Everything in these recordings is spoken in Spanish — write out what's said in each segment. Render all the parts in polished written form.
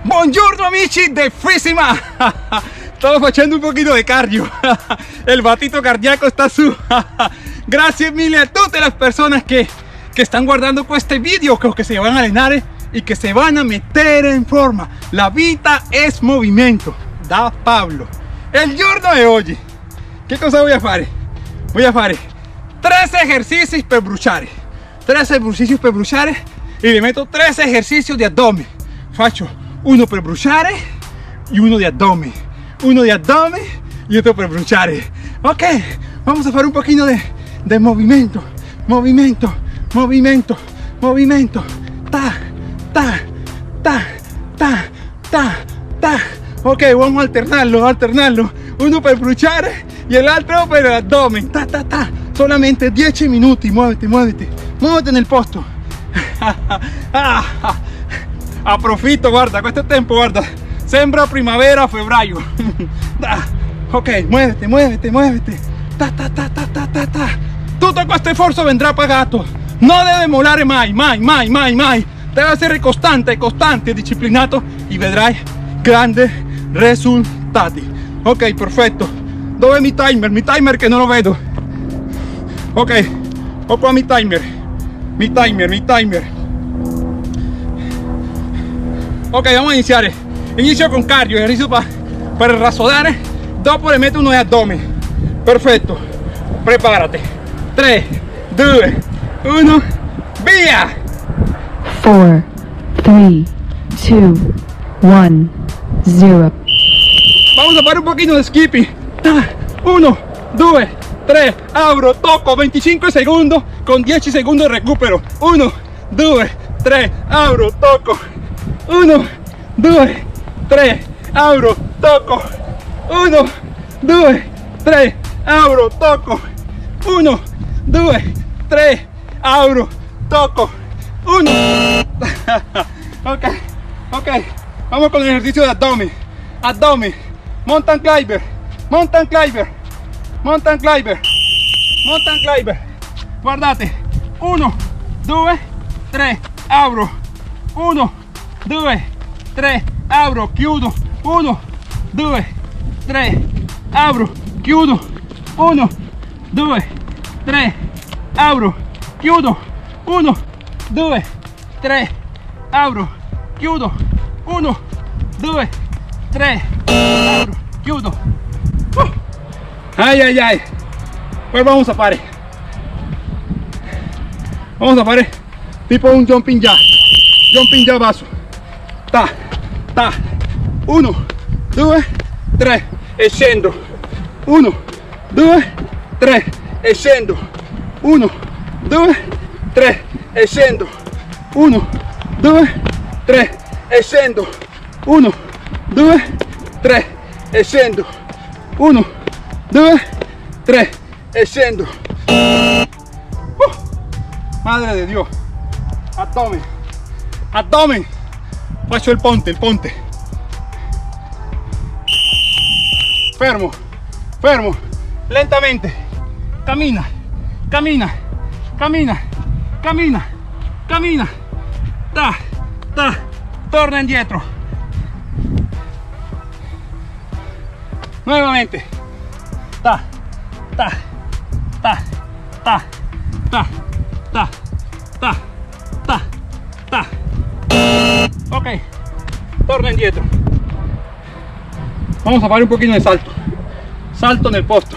Buongiorno amici de Fissima. Stavo facendo un pochino di cardio. El batito cardíaco está su. Gracias mille a todas las personas que están guardando este video, que se van a entrenar y que se van a meter en forma. La vida es movimiento. Da Pablo. El giorno de hoy, che cosa voy a fare? Voy a fare 3 ejercicios per bruciare. 3 ejercicios per bruciare y le meto 3 ejercicios de abdomen. Faccio uno per bruciare y uno de abdomen. Uno de abdomen y otro per bruciare. Ok, vamos a hacer un poquito de movimiento. Movimiento, movimiento, movimiento. Ta, ta, ta, ta, ta, ta. Ok, vamos a alternarlo. Uno per bruciare y el otro per el abdomen. Ta, ta, ta. Solamente 10 minuti. Muévete, muévete. Muévete en el posto. Approfitto, guarda, questo tempo, guarda. Sembra primavera, febbraio. Ok, muévete, muévete, muévete. Ta, ta, ta, ta, ta, ta, ta. Tutto questo sforzo vendrà pagato. No debe mollare mai, mai, mai, mai, mai. Debe essere costante, costante e disciplinato y vedrai grandi risultati. Ok, perfetto. Dove è mi timer? Mi timer che non lo vedo. Ok, ho qua mi timer. Mi timer. Ok, vamos a iniziare. Inizio con cardio, ejercicio per rassodare. Dopo le metto uno di addome. Perfetto. Preparate. 3, 2, 1, via! 4, 3, 2, 1, 0. Vamos a fare un pochino di skipping. 1, 2, 3, abro, tocco, 25 secondi con 10 secondi di recupero. 1, 2, 3, abro, tocco. 1, 2, 3, abro, tocco. 1, 2, 3, abro, tocco. 1, 2, 3, abro, tocco. 1. Ok, vamos con el ejercicio de abdomen. Abdomen, mountain climber, mountain climber, mountain climber, mountain climber. Guardate, 1, 2, 3, abro. 1, 2, 3, abro, chiudo. 1, 2, 3, abro, chiudo. 1, 2, 3, abro, chiudo. 1, 2, 3, abro, chiudo. 1, 2, 3, abro, chiudo. Ay, ay, ay. Pues vamos a fare. Vamos a fare tipo un jumping jack. Jumping jack basso. Ta, ta. 1, 2, 3 e scendo. 1, 2, 3 e scendo. 1, 2, 3 e scendo. 1, 2, 3 e scendo. 1, 2, 3 e scendo. 1, 2, 3 e scendo. Madre de Dios. Abdomen, abdomen. Faccio il ponte, fermo, fermo, lentamente. Cammina, cammina, cammina, cammina, cammina. Ta, ta, torna indietro. Nuevamente. Ta, ta, ta, ta, ta, ta, ta, ta, ta. Ok, torna indietro. Vamos a fare un pochino de salto. Salto nel posto.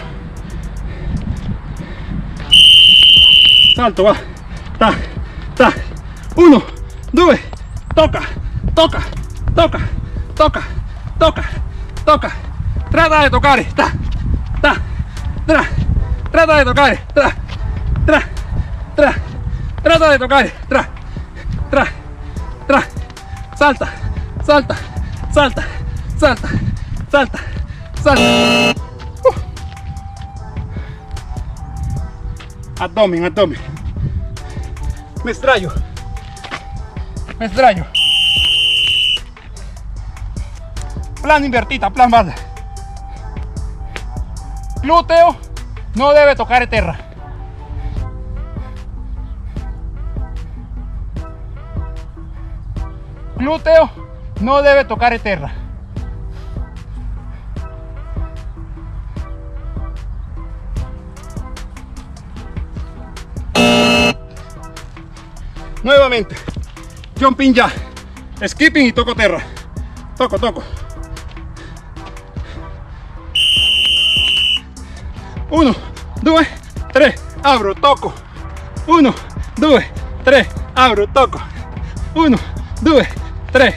Salto, va. Ta, ta. 1, 2, toca, toca, toca, toca, toca, toca. Trata de tocar. Ta, ta, tra. Trata de tocar. Tra, tra, tra. Trata de tocar. Tra, tra, tra. Salta, salta, salta, salta, salta, salta. Abdomen, abdomen. Me sdraio. Me sdraio. Plan invertita, plan base. Glúteo no debe tocar tierra. Glúteo no debe tocar tierra. Nuevamente, jumping ya, skipping y toco tierra. Toco. 1, 2, 3, abro, toco. 1, 2, 3, abro, toco. 1, 2, 3.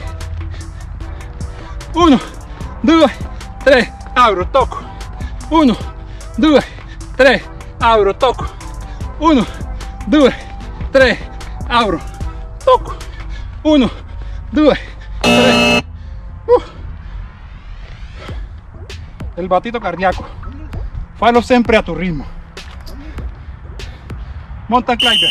1, 2, 3, abro, toco. 1, 2, 3, abro, toco. 1, 2, 3, abro, toco. 1, 2, 3. El batito cardíaco. Falo siempre a tu ritmo. Mountain climber.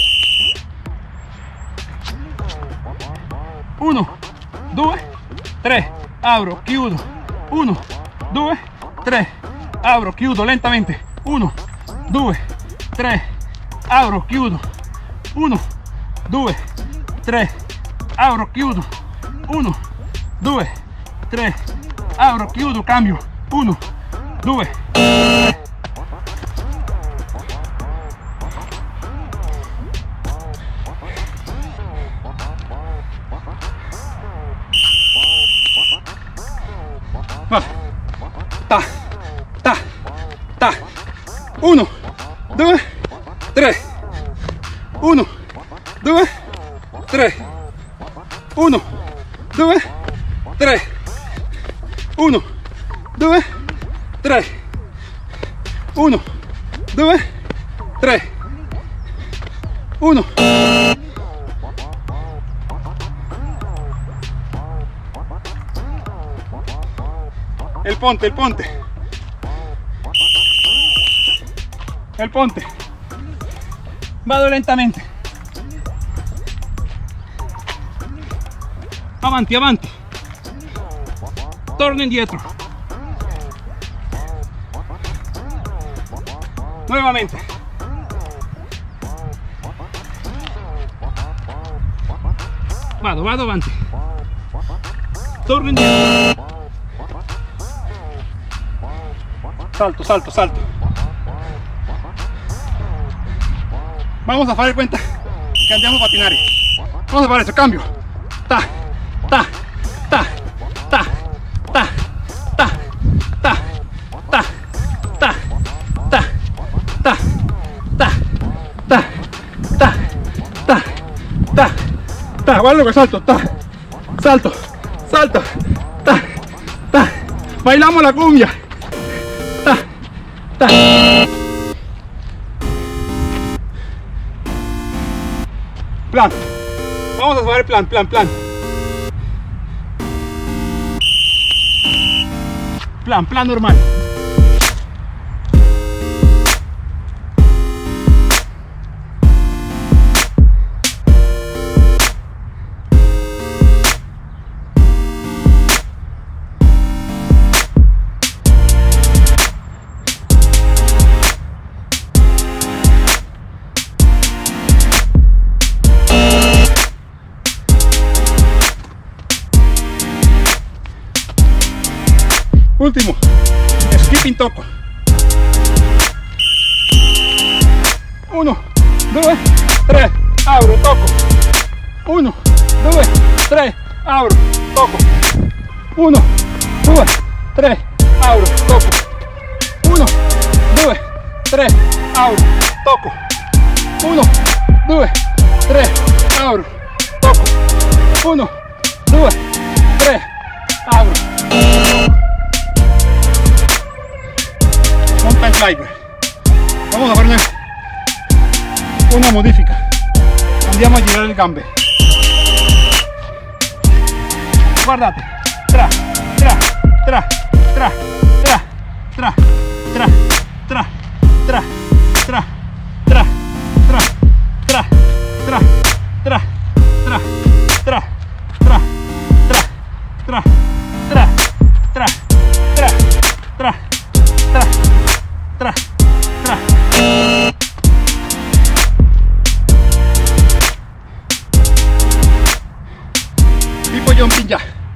1, 2, 3, abro, chiudo. 1, 2, 3, abro, chiudo lentamente. 1, 2, 3, abro, chiudo. 1, 2, 3, abro, chiudo. 1, 2, 3, abro, chiudo, cambio. 1, 2, 3. Va. Ta. 1, 2, 3. 1, 2, 3. 1, 2, 3. 1, 2, 3. 1, 2, 3. 1. El ponte. El ponte. Vado lentamente. Avanti. Torno indietro. Nuevamente. Vado avanti. Torno indietro. Salto. Vamos a hacer cuenta que andiamo a patinar. Vamos a hacer eso, cambio. Ta. Guarda lo que salto. Salto. Ta. Bailamos la cumbia. Ta. Plan. Vamos a hacer plan. Plan normal. Último, skipping toco. 1, 2, 3, abro, toco. 1, 2, 3, abro, toco. 1, 2, 3, abro, toco. 1, 2, 3, abro, toco. 1, 2, 3, abro, toco. 1, 2, 3, abro. Mountain climber. Vamos a hacer una modifica. Andiamo a girar el gambe. Guardate. Tra. Tipo jumping ya.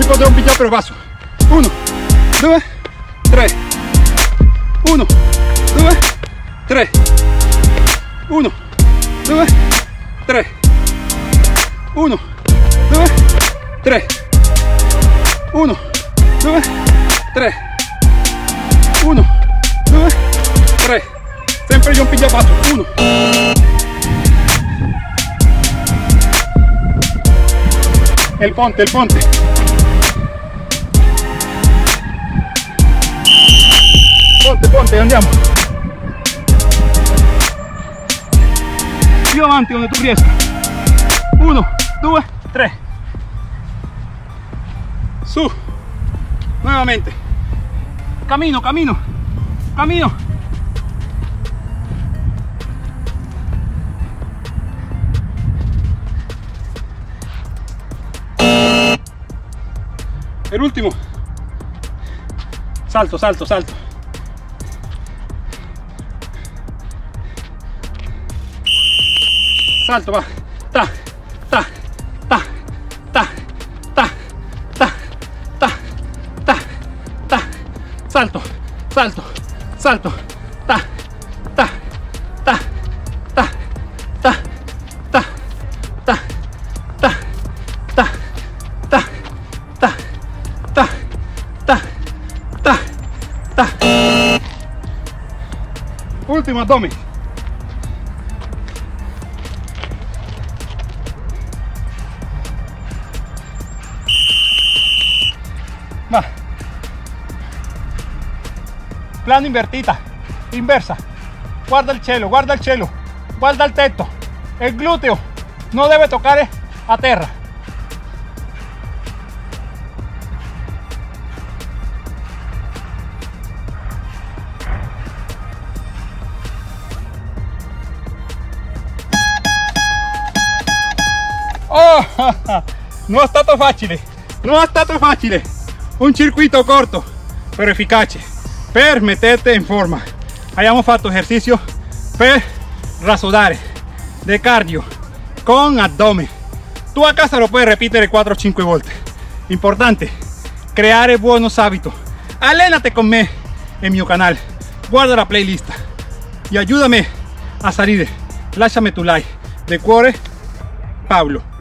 potrò pigliare per basso. 1, 2, 3. 1, 2, 3. 1, 2, 3. 1, 2, 3. 1, 2, 3. 1, 2, 3. Sempre io un piglia basso. 1. El ponte, el ponte. Ponte, ponte, andiamo. Più avanti donde tu riesca. 1, 2, 3. Su. Nuevamente. Camino, camino, camino. El último. Salto, salto, salto. Salto, va. Ta, ta, ta, ta, ta, ta, ta, ta, ta. Salto, salto, salto. Ta, ta, ta, ta, ta, ta, ta, ta, ta, ta, ta, ta, ta, ta, ta. Último abdomen. Va. Plano invertita, inversa. Guarda il cielo, guarda il cielo, guarda il tetto. Il gluteo non deve toccare a terra. Oh, non è stato facile, non è stato facile. Un circuito corto, però efficace, per meterte in forma. Abbiamo fatto esercicio per rasodare, de cardio, con abdomen. Tu a casa lo puedes repetir 4 o 5 volte. Importante, creare buenos hábitos. Allénate con me en mi canal. Guarda la playlist y ayúdame a salir. Lasciami tu like. De cuore, Pablo.